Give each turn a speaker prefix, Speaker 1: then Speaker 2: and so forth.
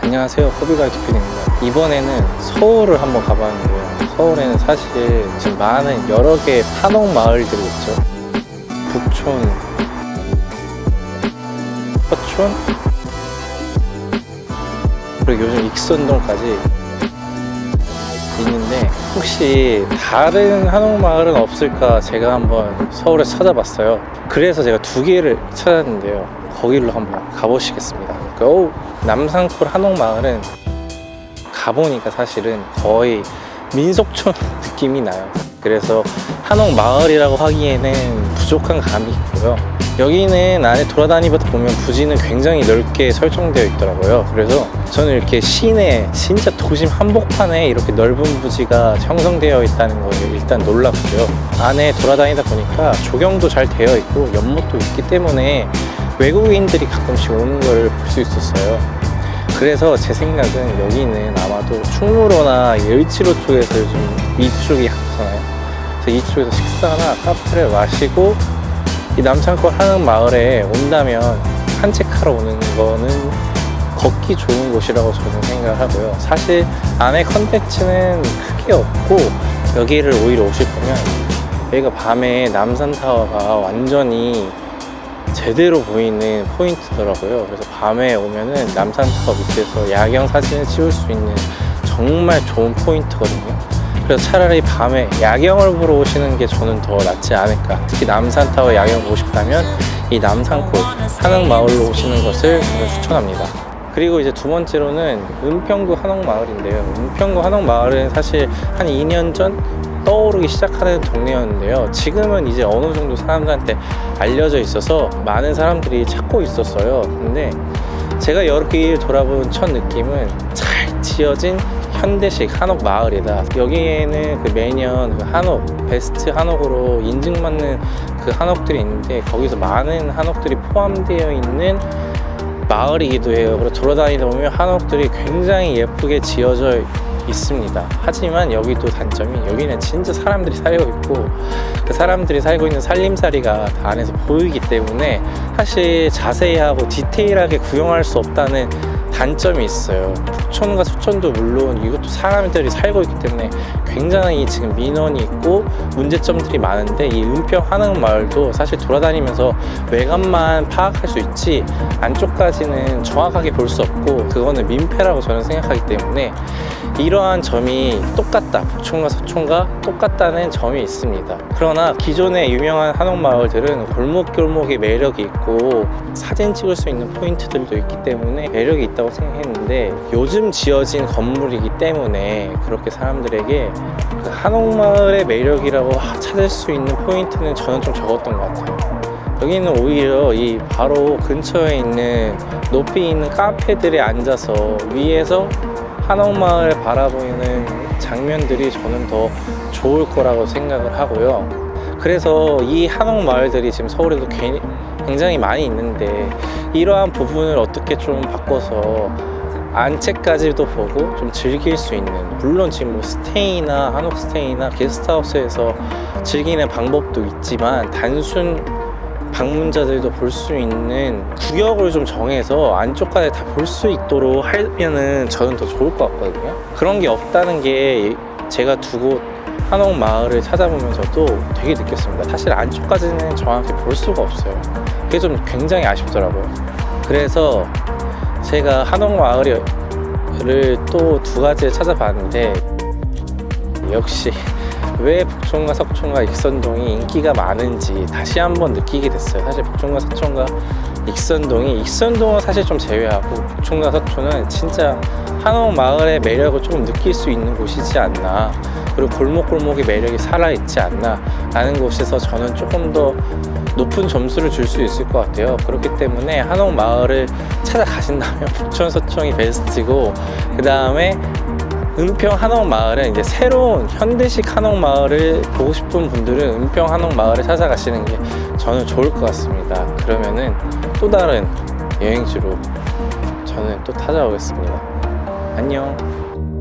Speaker 1: 안녕하세요, 호비가이드 PD입니다. 이번에는 서울을 한번 가봤는데요. 서울에는 사실 지금 많은 여러 개의 한옥 마을들이 있죠. 북촌, 서촌, 그리고 요즘 익선동까지 있는데, 혹시 다른 한옥 마을은 없을까 제가 한번 서울에서 찾아봤어요. 그래서 제가 두 개를 찾았는데요, 거기로 한번 가보시겠습니다. 남산골 한옥 마을은 가보니까 사실은 거의 민속촌 느낌이 나요. 그래서 한옥 마을이라고 하기에는 부족한 감이 있고요. 여기는 안에 돌아다니다 보면 부지는 굉장히 넓게 설정되어 있더라고요. 그래서 저는 이렇게 시내 진짜 도심 한복판에 이렇게 넓은 부지가 형성되어 있다는 거에 일단 놀랍고요. 안에 돌아다니다 보니까 조경도 잘 되어 있고 연못도 있기 때문에 외국인들이 가끔씩 오는 걸 볼 수 있었어요. 그래서 제 생각은 여기는 아마도 충무로나 을지로 쪽에서 요즘 이쪽이 핫하잖아요. 그래서 이쪽에서 식사나 카페를 마시고 이 남산골 한옥 마을에 온다면 산책하러 오는 거는 걷기 좋은 곳이라고 저는 생각을 하고요. 사실 안에 컨텐츠는 크게 없고, 여기를 오히려 오실 거면 여기가 밤에 남산타워가 완전히 제대로 보이는 포인트더라고요. 그래서 밤에 오면은 남산타워 밑에서 야경 사진을 찍을 수 있는 정말 좋은 포인트거든요. 그래서 차라리 밤에 야경을 보러 오시는 게 저는 더 낫지 않을까. 특히 남산타워 야경 보고 싶다면 이 남산골 한옥마을로 오시는 것을 저는 추천합니다. 그리고 이제 두 번째로는 은평구 한옥마을인데요. 은평구 한옥마을은 사실 한 2년 전 떠오르기 시작하는 동네였는데요. 지금은 이제 어느 정도 사람들한테 알려져 있어서 많은 사람들이 찾고 있었어요. 근데 제가 여기 돌아본 첫 느낌은 잘 지어진 현대식 한옥 마을이다. 여기에는 그 매년 그 한옥 베스트 한옥으로 인증받는 그 한옥들이 있는데, 거기서 많은 한옥들이 포함되어 있는 마을이기도 해요. 그래서 돌아다니다 보면 한옥들이 굉장히 예쁘게 지어져 있습니다. 하지만 여기도 단점이, 여기는 진짜 사람들이 살고 있고 그 사람들이 살고 있는 살림살이가 다 안에서 보이기 때문에 사실 자세히 하고 디테일하게 구경할 수 없다는 단점이 있어요. 북촌과 서촌도 물론 이것도 사람들이 살고 있기 때문에 굉장히 지금 민원이 있고 문제점들이 많은데, 이 은평 한옥마을도 사실 돌아다니면서 외관만 파악할 수 있지 안쪽까지는 정확하게 볼 수 없고, 그거는 민폐라고 저는 생각하기 때문에 이러한 점이 똑같다, 북촌과 서촌과 똑같다는 점이 있습니다. 그러나 기존의 유명한 한옥마을들은 골목골목의 매력이 있고 사진 찍을 수 있는 포인트들도 있기 때문에 매력이 있다고 생각했는데, 요즘 지어진 건물이기 때문에 그렇게 사람들에게 그 한옥마을의 매력이라고 찾을 수 있는 포인트는 저는 좀 적었던 것 같아요. 여기는 오히려 이 바로 근처에 있는 높이 있는 카페들에 앉아서 위에서 한옥마을 바라보이는 장면들이 저는 더 좋을 거라고 생각을 하고요. 그래서 이 한옥마을들이 지금 서울에도 굉장히 많이 있는데, 이러한 부분을 어떻게 좀 바꿔서 안채까지도 보고 좀 즐길 수 있는, 물론 지금 뭐 스테이나 한옥 스테이나 게스트하우스에서 즐기는 방법도 있지만 단순 방문자들도 볼 수 있는 구역을 좀 정해서 안쪽까지 다 볼 수 있도록 하면은 저는 더 좋을 것 같거든요. 그런 게 없다는 게 제가 두 곳 한옥 마을을 찾아보면서도 되게 느꼈습니다. 사실 안쪽까지는 정확히 볼 수가 없어요. 그게 좀 굉장히 아쉽더라고요. 그래서 제가 한옥 마을을 또 두 가지를 찾아봤는데, 역시 왜 북촌과 서촌과 익선동이 인기가 많은지 다시 한번 느끼게 됐어요. 사실 북촌과 서촌과 익선동은 사실 좀 제외하고, 북촌과 서촌은 진짜 한옥 마을의 매력을 조금 느낄 수 있는 곳이지 않나, 그리고 골목골목의 매력이 살아있지 않나 라는 곳에서 저는 조금 더 높은 점수를 줄 수 있을 것 같아요. 그렇기 때문에 한옥 마을을 찾아가신다면 북촌 서촌이 베스트고, 그 다음에 은평 한옥마을은 이제 새로운 현대식 한옥마을을 보고 싶은 분들은 은평 한옥마을을 찾아가시는 게 저는 좋을 것 같습니다. 그러면은 또 다른 여행지로 저는 또 찾아오겠습니다. 안녕.